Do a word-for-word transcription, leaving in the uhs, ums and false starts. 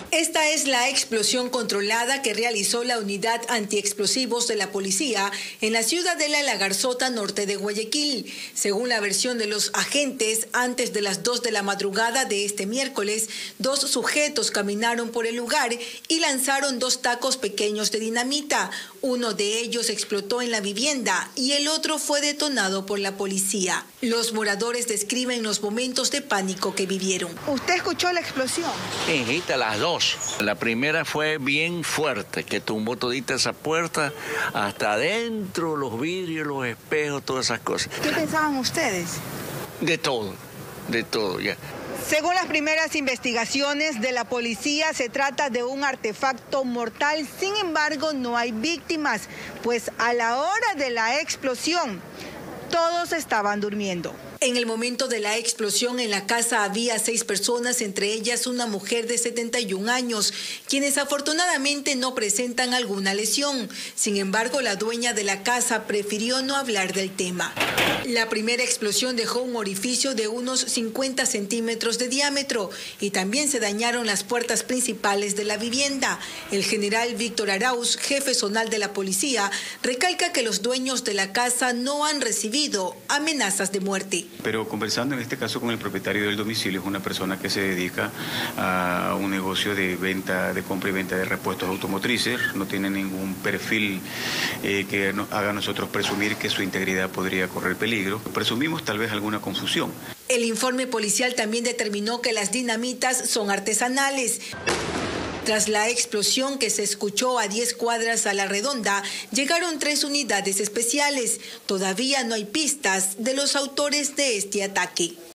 Esta es la explosión controlada que realizó la unidad antiexplosivos de la policía en la ciudadela La Garzota, norte de Guayaquil. Según la versión de los agentes, antes de las dos de la madrugada de este miércoles, dos sujetos caminaron por el lugar y lanzaron dos tacos pequeños de dinamita. Uno de ellos explotó en la vivienda y el otro fue detonado por la policía. Los moradores describen los momentos de pánico que vivieron. ¿Usted escuchó la explosión? Sí, las dos. La primera fue bien fuerte, que tumbó todita esa puerta, hasta adentro, los vidrios, los espejos, todas esas cosas. ¿Qué pensaban ustedes? De todo, de todo, ya. Según las primeras investigaciones de la policía, se trata de un artefacto mortal. Sin embargo, no hay víctimas, pues a la hora de la explosión, todos estaban durmiendo. En el momento de la explosión en la casa había seis personas, entre ellas una mujer de setenta y un años, quienes afortunadamente no presentan alguna lesión. Sin embargo, la dueña de la casa prefirió no hablar del tema. La primera explosión dejó un orificio de unos cincuenta centímetros de diámetro y también se dañaron las puertas principales de la vivienda. El general Víctor Arauz, jefe zonal de la policía, recalca que los dueños de la casa no han recibido amenazas de muerte. Pero conversando en este caso con el propietario del domicilio, es una persona que se dedica a un negocio de venta, de compra y venta de repuestos automotrices, no tiene ningún perfil eh, que no, haga a nosotros presumir que su integridad podría correr peligro. Presumimos tal vez alguna confusión. El informe policial también determinó que las dinamitas son artesanales. Tras la explosión que se escuchó a diez cuadras a la redonda, llegaron tres unidades especiales. Todavía no hay pistas de los autores de este ataque.